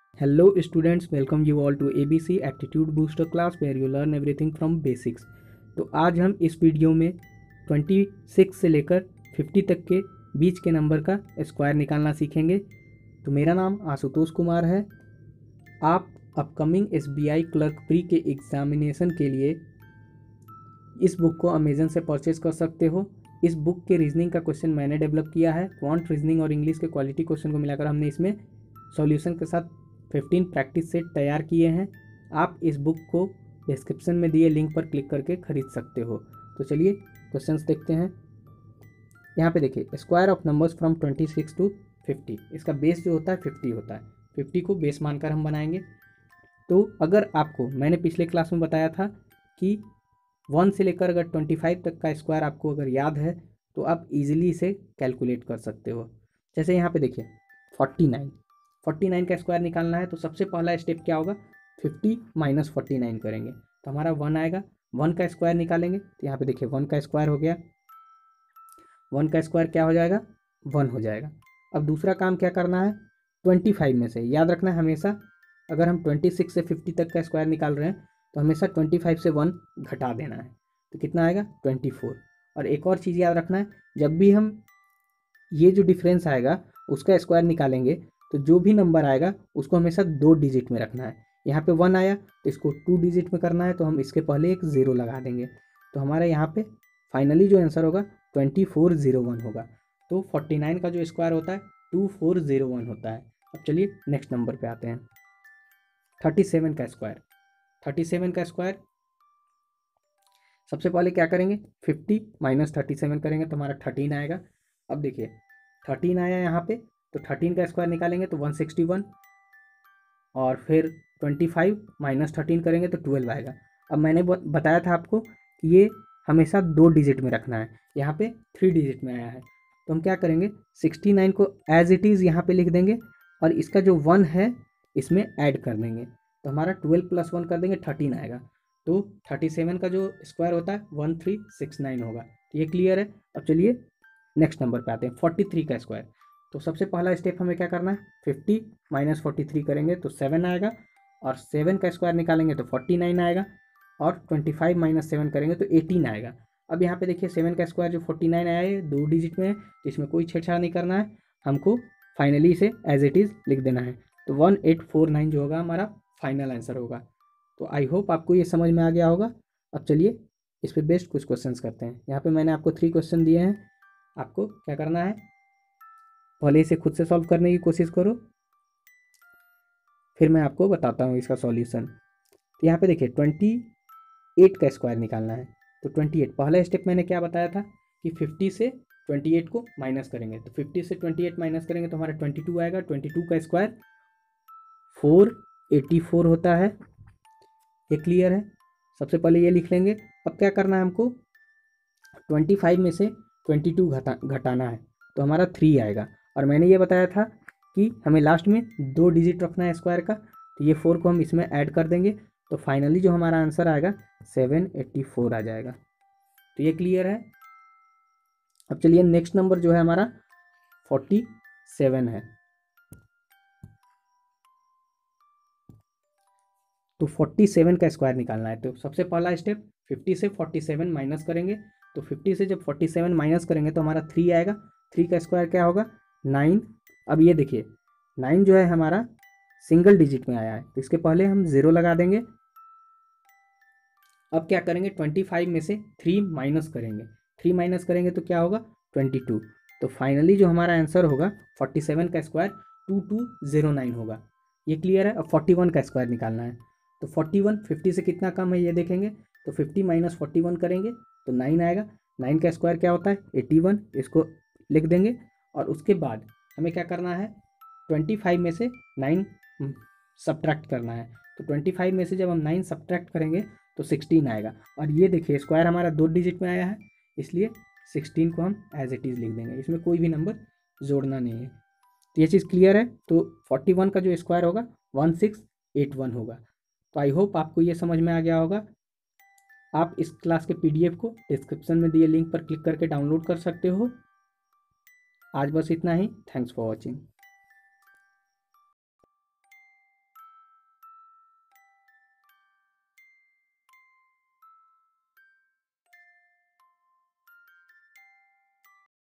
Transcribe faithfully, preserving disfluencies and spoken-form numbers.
Hello students, welcome you all to A B C Aptitude Booster class where you learn everything from basics। तो आज हम इस video में छब्बीस से लेकर पचास तक के बीच के नंबर का स्क्वायर निकालना सीखेंगे। तो मेरा नाम आशुतोष कुमार है। आप upcoming S B I clerk pre के एग्जामिनेशन के लिए इस बुक को अमेजन से परचेज कर सकते हो। इस बुक के रीजनिंग का क्वेश्चन मैंने डेवलप किया है। क्वांट रीजनिंग और इंग्लिश के क्वालिटी क्वेश्चन को मिलाकर हमने इसमें सॉल्यूशन के साथ पंद्रह प्रैक्टिस सेट तैयार किए हैं। आप इस बुक को डिस्क्रिप्शन में दिए लिंक पर क्लिक करके खरीद सकते हो। तो चलिए क्वेश्चंस देखते हैं। यहाँ पे देखिए, स्क्वायर ऑफ नंबर्स फ्रॉम छब्बीस टू पचास। इसका बेस जो होता है पचास होता है। पचास को बेस मानकर हम बनाएंगे। तो अगर आपको, मैंने पिछले क्लास में बताया था कि वन से लेकर अगर पच्चीस तक का स्क्वायर आपको अगर याद है तो आप इजीली इसे कैलकुलेट कर सकते हो। जैसे यहाँ पे देखिए उनचास उनचास का स्क्वायर निकालना है। तो सबसे पहला स्टेप क्या होगा, पचास माइनस उनचास करेंगे तो हमारा वन आएगा। वन का स्क्वायर निकालेंगे तो यहाँ पे देखिए वन का स्क्वायर हो गया। वन का स्क्वायर क्या हो जाएगा, वन हो जाएगा। अब दूसरा काम क्या करना है, पच्चीस में से याद रखना है हमेशा, अगर हम छब्बीस से पचास तक का स्क्वायर निकाल रहे हैं तो हमेशा पच्चीस से वन घटा देना है। तो कितना आएगा, चौबीस। और एक और चीज़ याद रखना है, जब भी हम ये जो डिफरेंस आएगा उसका स्क्वायर निकालेंगे तो जो भी नंबर आएगा उसको हमेशा दो डिजिट में रखना है। यहाँ पे वन आया तो इसको टू डिजिट में करना है, तो हम इसके पहले एक ज़ीरो लगा देंगे। तो हमारा यहाँ पे फाइनली जो आंसर होगा ट्वेंटी फोर ज़ीरो वन होगा। तो उनचास का जो स्क्वायर होता है टू फोर ज़ीरो वन होता है। अब चलिए नेक्स्ट नंबर पे आते हैं, सैंतीस का स्क्वायर। सैंतीस का स्क्वायर सबसे पहले क्या करेंगे, पचास माइनस सैंतीस करेंगे तो हमारा तेरह आएगा। अब देखिए तेरह आया यहाँ पे, तो तेरह का स्क्वायर निकालेंगे तो एक सौ इकसठ, और फिर पच्चीस माइनस तेरह करेंगे तो बारह आएगा। अब मैंने बताया था आपको कि ये हमेशा दो डिजिट में रखना है, यहाँ पे थ्री डिजिट में आया है। तो हम क्या करेंगे, उनहत्तर को एज इट इज़ यहाँ पे लिख देंगे और इसका जो वन है इसमें ऐड कर देंगे। तो हमारा ट्वेल्व प्लस वन कर देंगे, थर्टीन आएगा। तो सैंतीस का जो स्क्वायर होता है तेरह सौ उनहत्तर होगा। तो ये क्लियर है। अब चलिए नेक्स्ट नंबर पे आते हैं, तैंतालीस का स्क्वायर। तो सबसे पहला स्टेप हमें क्या करना है, पचास माइनस तैंतालीस करेंगे तो सेवन आएगा, और सेवन का स्क्वायर निकालेंगे तो उनचास आएगा, और पच्चीस माइनस सेवन करेंगे तो अठारह आएगा। अब यहाँ पे देखिए सेवन का स्क्वायर जो उनचास आया है दो डिजिट में है, तो इसमें कोई छेड़छाड़ नहीं करना है, हमको फाइनली इसे एज इट इज़ लिख देना है। तो वन एट फोर नाइन जो होगा हमारा फाइनल आंसर होगा। तो आई होप आपको ये समझ में आ गया होगा। अब चलिए इस पर बेस्ड कुछ क्वेश्चंस करते हैं। यहाँ पे मैंने आपको थ्री क्वेश्चन दिए हैं, आपको क्या करना है, पहले इसे खुद से सॉल्व करने की कोशिश करो, फिर मैं आपको बताता हूँ इसका सॉल्यूशन। तो यहाँ पे देखिए अट्ठाईस का स्क्वायर निकालना है। तो अट्ठाईस पहला स्टेप मैंने क्या बताया था कि पचास से अट्ठाईस को माइनस करेंगे। तो पचास से अट्ठाईस माइनस करेंगे तो हमारा बाईस आएगा। बाईस का स्क्वायर चार सौ चौरासी होता है। ये क्लियर है। सबसे पहले ये लिख लेंगे। अब क्या करना है हमको, पच्चीस में से बाईस घटा घटाना है तो हमारा थ्री आएगा। और मैंने ये बताया था कि हमें लास्ट में दो डिजिट रखना है स्क्वायर का, तो ये फोर को हम इसमें ऐड कर देंगे। तो फाइनली जो हमारा आंसर आएगा सेवन एट्टी फोर आ जाएगा। तो ये क्लियर है। अब चलिए नेक्स्ट नंबर जो है हमारा फोर्टी सेवन है। तो सैंतालीस का स्क्वायर निकालना है। तो सबसे पहला स्टेप पचास से सैंतालीस माइनस करेंगे। तो पचास से जब सैंतालीस माइनस करेंगे तो हमारा थ्री आएगा। थ्री का स्क्वायर क्या होगा, नाइन। अब ये देखिए नाइन जो है हमारा सिंगल डिजिट में आया है, तो इसके पहले हम ज़ीरो लगा देंगे। अब क्या करेंगे, पच्चीस में से थ्री माइनस करेंगे। थ्री माइनस करेंगे तो क्या होगा, बाईस। तो फाइनली जो हमारा आंसर होगा सैंतालीस का square two two zero nine होगा। ये क्लियर है। अब इकतालीस का स्क्वायर निकालना है। तो इकतालीस पचास से कितना कम है ये देखेंगे। तो पचास माइनस इकतालीस करेंगे तो नाइन आएगा। नाइन का स्क्वायर क्या होता है, इक्यासी, इसको लिख देंगे। और उसके बाद हमें क्या करना है, पच्चीस में से नाइन सब्ट्रैक्ट करना है। तो पच्चीस में से जब हम नाइन सब्ट्रैक्ट करेंगे तो सोलह आएगा। और ये देखिए स्क्वायर हमारा दो डिजिट में आया है, इसलिए सोलह को हम एज इट इज़ लिख देंगे, इसमें कोई भी नंबर जोड़ना नहीं है। तो ये चीज़ क्लियर है। तो इकतालीस का जो स्क्वायर होगा वन सिक्स एट वन होगा। तो आई होप आपको ये समझ में आ गया होगा। आप इस क्लास के पीडीएफ को डिस्क्रिप्शन में दिए लिंक पर क्लिक करके डाउनलोड कर सकते हो। आज बस इतना ही। Thanks for watching.